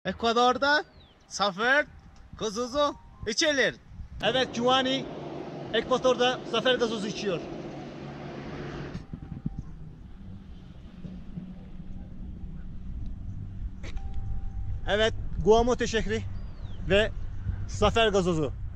Ekvador'da Zafer gazozu içilir. Evet, Giovanni Ekvator'da Zafer gazozu içiyor. Evet, Guamote şehri ve Zafer gazozu.